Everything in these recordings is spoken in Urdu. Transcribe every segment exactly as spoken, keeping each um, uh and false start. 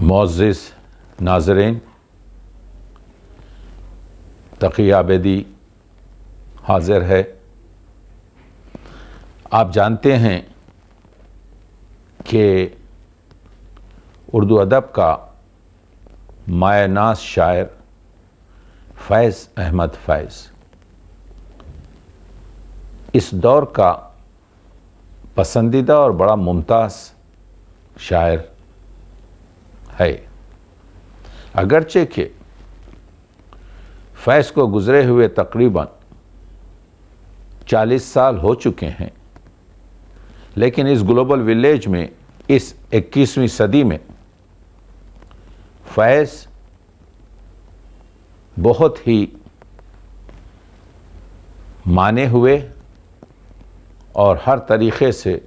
معزز ناظرین، تقی عابدی حاضر ہے۔ آپ جانتے ہیں کہ اردو ادب کا مایہ ناز شاعر فیض احمد فیض اس دور کا پسندیدہ اور بڑا ممتاز شاعر ہے، اگرچہ کہ فیض کو گزرے ہوئے تقریباً چالیس سال ہو چکے ہیں، لیکن اس گلوبل ولیج میں اس اکیسویں صدی میں فیض بہت ہی مانے ہوئے اور ہر طریقے سے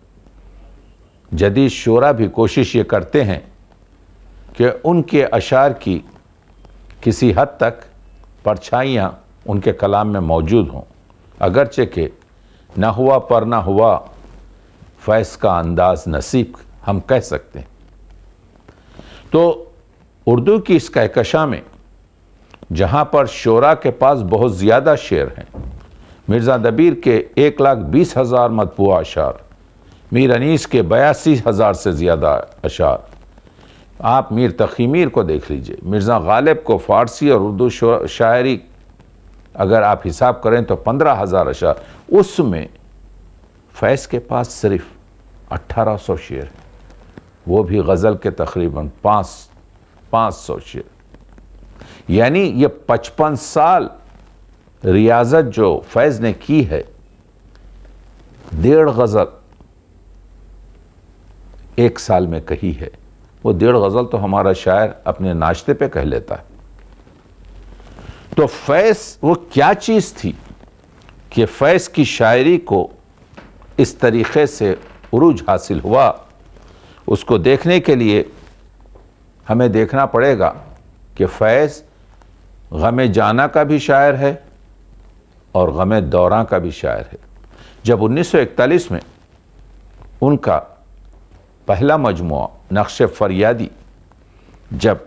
جدید شعراء بھی کوشش یہ کرتے ہیں کہ ان کے اشعار کی کسی حد تک پرچھائیاں ان کے کلام میں موجود ہوں، اگرچہ کہ نہ ہوا پر نہ ہوا فیض کا انداز نصیب ہم کہہ سکتے ہیں۔ تو اردو کی اس کہکشاں میں جہاں پر شعراء کے پاس بہت زیادہ شعر ہیں، مرزا دبیر کے ایک لاکھ بیس ہزار مطبوعہ اشعار، میر انیس کے بیاسی ہزار سے زیادہ اشعار، آپ میر تقی میر کو دیکھ لیجئے، مرزا غالب کو فارسی اور اردو شاعری اگر آپ حساب کریں تو پندرہ ہزار اشعار، اس میں فیض کے پاس صرف اٹھارہ سو شعر ہیں، وہ بھی غزل کے تقریباً پانچ پانچ سو شعر، یعنی یہ پچپن سال ریاضت جو فیض نے کی ہے، ڈیڑھ غزل ایک سال میں کہی ہے۔ وہ ڈیڑھ غزل تو ہمارا شاعر اپنے ناشتے پہ کہہ لیتا ہے۔ تو فیض وہ کیا چیز تھی کہ فیض کی شاعری کو اس طریقے سے عروج حاصل ہوا؟ اس کو دیکھنے کے لیے ہمیں دیکھنا پڑے گا کہ فیض غم جانا کا بھی شاعر ہے اور غم دوراں کا بھی شاعر ہے۔ جب انیس سو اکتالیس میں ان کا پہلا مجموعہ نقش فریادی جب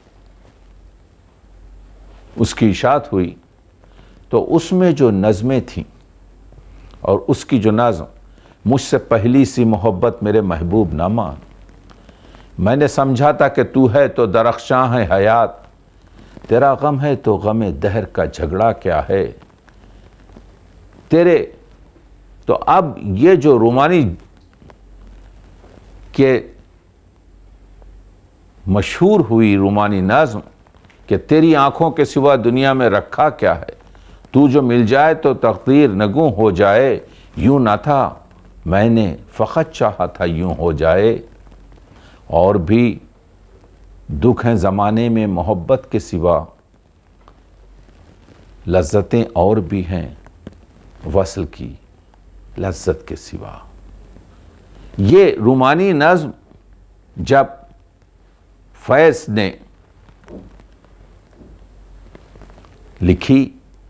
اس کی اشاعت ہوئی تو اس میں جو نظمیں تھیں اور اس کی جو نظم، مجھ سے پہلی سی محبت میرے محبوب نہ مان، میں نے سمجھا تھا کہ تو ہے تو درخشاں ہے حیات، تیرا غم ہے تو غم دہر کا جھگڑا کیا ہے، تیرے تو اب یہ جو رومانی کہ مشہور ہوئی رومانی نظم کہ تیری آنکھوں کے سوا دنیا میں رکھا کیا ہے، تو جو مل جائے تو تقدیر نگوں ہو جائے، یوں نہ تھا میں نے فقط چاہا تھا یوں ہو جائے، اور بھی دکھ ہیں زمانے میں محبت کے سوا، لذتیں اور بھی ہیں وصل کی لذت کے سوا۔ یہ رومانی نظم جب فیض نے لکھی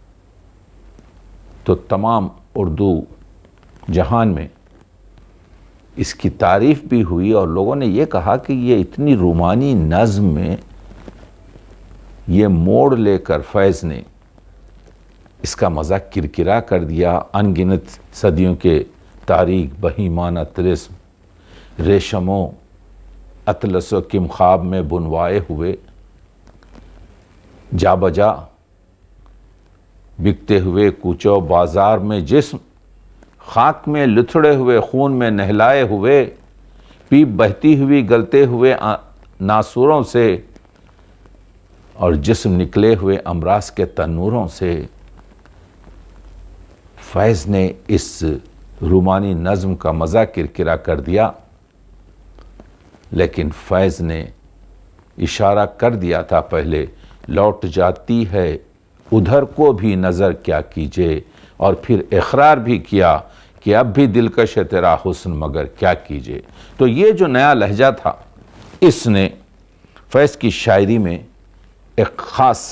تو تمام اردو جہان میں اس کی تعریف بھی ہوئی، اور لوگوں نے یہ کہا کہ یہ اتنی رومانی نظم میں یہ موڑ لے کر فیض نے اس کا مزہ کرکرا کر دیا۔ ان گنت صدیوں کے تاریخ بہیمانہ طلسم ریشموں اطلس و کم خواب میں بنوائے ہوئے، جا بجا بکتے ہوئے کوچو بازار میں جسم، خاک میں لتھڑے ہوئے خون میں نہلائے ہوئے، پیپ بہتی ہوئی گلتے ہوئے ناسوروں سے، اور جسم نکلے ہوئے امراض کے تنوروں سے۔ فیض نے اس رومانی نظم کا مزہ کرکرا کر دیا، لیکن فیض نے اشارہ کر دیا تھا پہلے، لوٹ جاتی ہے ادھر کو بھی نظر کیا کیجئے، اور پھر اقرار بھی کیا کہ اب بھی دلکش ہے تیرا حسن مگر کیا کیجئے۔ تو یہ جو نیا لہجہ تھا، اس نے فیض کی شاعری میں ایک خاص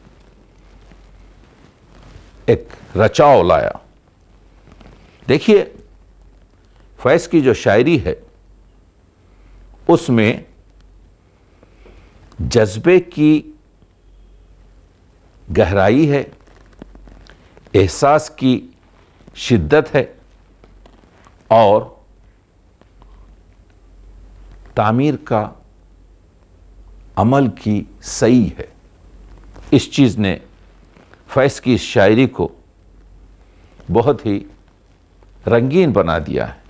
ایک رچاؤ لایا۔ دیکھیے فیض کی جو شاعری ہے اس میں جذبے کی گہرائی ہے، احساس کی شدت ہے اور تعمیر کا عمل کی صحیح ہے۔ اس چیز نے فیض کی اس شاعری کو بہت ہی رنگین بنا دیا ہے۔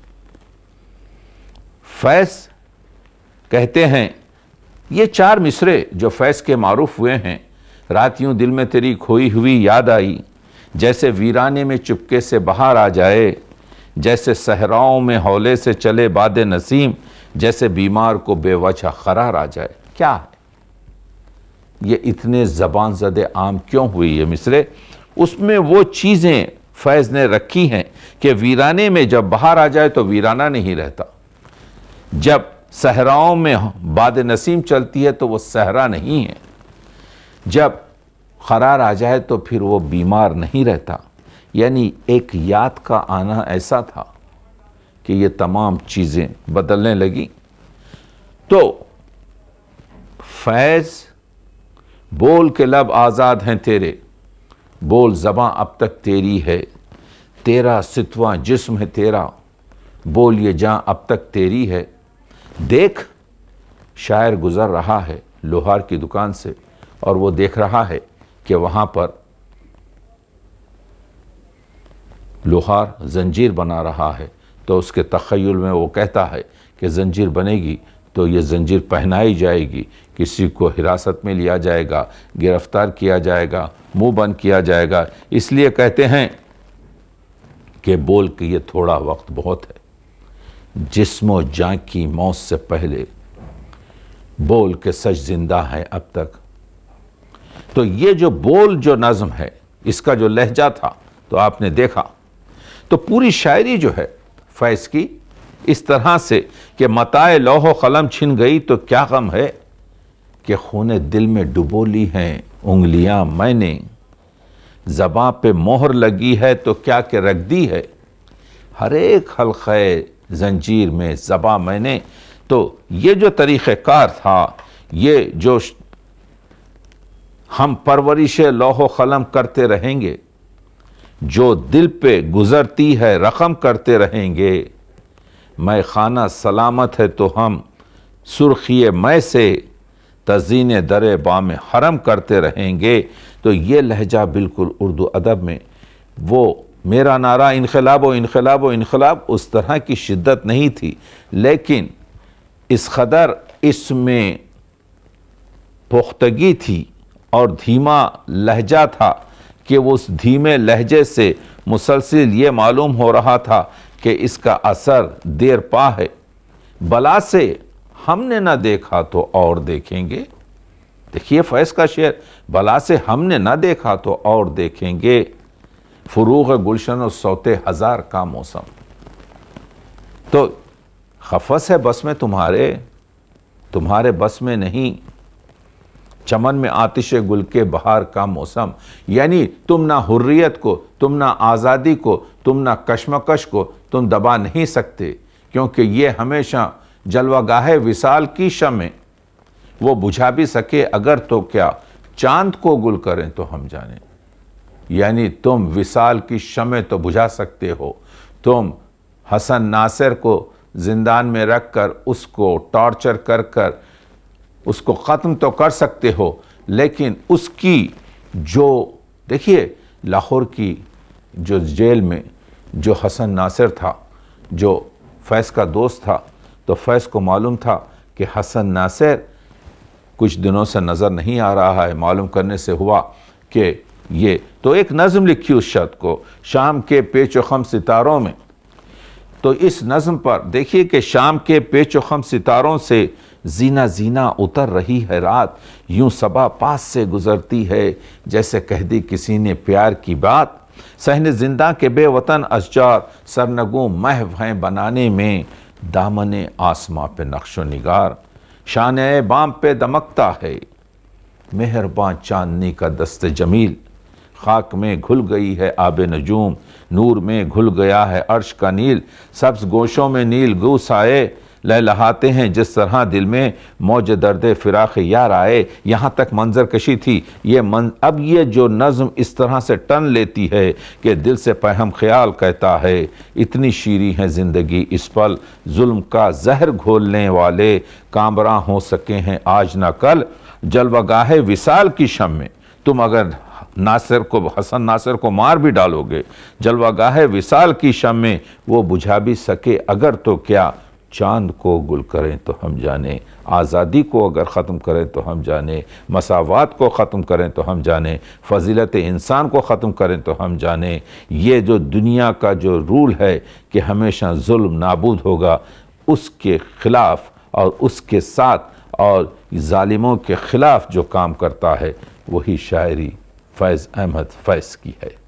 فیض کہتے ہیں، یہ چار مصرے جو فیض کے معروف ہوئے ہیں، رات یوں دل میں تیری کھوئی ہوئی یاد آئی، جیسے ویرانے میں چپکے سے بہار آ جائے، جیسے صحراؤں میں ہولے سے چلے باد نسیم، جیسے بیمار کو بے وجہ قرار آ جائے۔ کیا ہے یہ اتنے زبان زدے عام کیوں ہوئی یہ مصرے؟ اس میں وہ چیزیں فیض نے رکھی ہیں کہ ویرانے میں جب بہار آ جائے تو ویرانہ نہیں رہتا، جب صحراؤں میں باد نسیم چلتی ہے تو وہ صحرا نہیں ہے، جب قرار آ جائے تو پھر وہ بیمار نہیں رہتا۔ یعنی ایک یاد کا آنا ایسا تھا کہ یہ تمام چیزیں بدلنے لگی۔ تو فیض بول کے لب آزاد ہیں تیرے، بول زباں اب تک تیری ہے، تیرا ستواں جسم ہے تیرا، بول یہ جاں اب تک تیری ہے۔ دیکھ شاعر گزر رہا ہے لوہار کی دکان سے اور وہ دیکھ رہا ہے کہ وہاں پر لوہار زنجیر بنا رہا ہے، تو اس کے تخیل میں وہ کہتا ہے کہ زنجیر بنے گی تو یہ زنجیر پہنائی جائے گی، کسی کو حراست میں لیا جائے گا، گرفتار کیا جائے گا، منہ بند کیا جائے گا۔ اس لیے کہتے ہیں کہ بول کے یہ تھوڑا وقت بہت ہے، جسم و جان کی موت سے پہلے بول کے سچ زندہ ہے اب تک۔ تو یہ جو بول جو نظم ہے، اس کا جو لہجہ تھا تو آپ نے دیکھا، تو پوری شاعری جو ہے فیض کی اس طرح سے کہ متاع لوح و قلم چھن گئی تو کیا غم ہے، کہ خون دل میں ڈبو لی ہیں انگلیاں میں نے، زباں پہ مہر لگی ہے تو کیا کہ رکھ دی ہے، ہر ایک حلقہ زنجیر میں زباں میں نے۔ تو یہ جو طریقہ کار تھا، یہ جو ہم پرورش لوح و قلم کرتے رہیں گے، جو دل پہ گزرتی ہے رقم کرتے رہیں گے، میں خانہ سلامت ہے تو ہم سرخی میں سے تزئین در بام حرم کرتے رہیں گے۔ تو یہ لہجہ بالکل اردو ادب میں وہ میرا نعرہ انقلاب و انقلاب و انقلاب اس طرح کی شدت نہیں تھی، لیکن اس قدر اس میں پختگی تھی اور دھیما لہجہ تھا کہ وہ اس دھیمے لہجے سے مسلسل یہ معلوم ہو رہا تھا کہ اس کا اثر دیر پا ہے۔ بلا سے ہم نے نہ دیکھا تو اور دیکھیں گے، دیکھیے فیض کا شعر، بلا سے ہم نے نہ دیکھا تو اور دیکھیں گے، فروغ گلشن و صوت ہزار کا موسم۔ تو خفص ہے بس میں تمہارے، تمہارے بس میں نہیں چمن میں آتش گل کے بہار کا موسم۔ یعنی تم نہ حریت کو، تم نہ آزادی کو، تم نہ کشمکش کو تم دبا نہیں سکتے، کیونکہ یہ ہمیشہ جلوہ گاہ وصال کی شمع، وہ بجھا بھی سکے اگر تو کیا چاند کو گل کریں تو ہم جانیں۔ یعنی تم وصال کی شمع تو بجھا سکتے ہو، تم حسن ناصر کو زندان میں رکھ کر اس کو ٹارچر کر کر اس کو ختم تو کر سکتے ہو، لیکن اس کی جو دیکھیے لاہور کی جو جیل میں جو حسن ناصر تھا، جو فیض کا دوست تھا، تو فیض کو معلوم تھا کہ حسن ناصر کچھ دنوں سے نظر نہیں آ رہا ہے، معلوم کرنے سے ہوا کہ یہ تو ایک نظم لکھی اس شخص کو شام کے پیچ و خم ستاروں میں۔ تو اس نظم پر دیکھیے کہ شام کے پیچ و خم ستاروں سے زینہ زینہ اتر رہی ہے رات، یوں صبا پاس سے گزرتی ہے جیسے کہہ دی کسی نے پیار کی بات، صحن زندہ کے بے وطن اشجار سرنگوں محو ہیں بنانے میں، دامن آسماں پہ نقش و نگار شانہ بام پہ دمکتا ہے، مہرباں چاندنی کا دست جمیل، خاک میں گھل گئی ہے آب نجوم، نور میں گھل گیا ہے عرش کا نیل، سبز گوشوں میں نیل گو سائے، لہلہاتے ہیں جس طرح دل میں موج درد فراق یار آئے. یہاں تک منظر کشی تھی. یہ من اب یہ جو نظم اس طرح سے ٹن لیتی ہے کہ دل سے پہم خیال کہتا ہے اتنی شیریں ہے زندگی اس پل, ظلم کا زہر گھولنے والے کامراں ہو سکے ہیں آج نہ کل. جلوہ گاہ وصال کی شم میں تم اگر ناصر کو حسن ناصر کو مار بھی ڈالو گے, جلوہ گاہ وصال کی شم میں وہ بجھا بھی سکے اگر تو کیا. چاند کو گل کریں تو ہم جانیں, آزادی کو اگر ختم کریں تو ہم جانیں, مساوات کو ختم کریں تو ہم جانیں, فضیلت انسان کو ختم کریں تو ہم جانیں. یہ جو دنیا کا جو رول ہے کہ ہمیشہ ظلم نابود ہوگا, اس کے خلاف اور اس کے ساتھ اور ظالموں کے خلاف جو کام کرتا ہے وہی شاعری فیض احمد فیض کی ہے.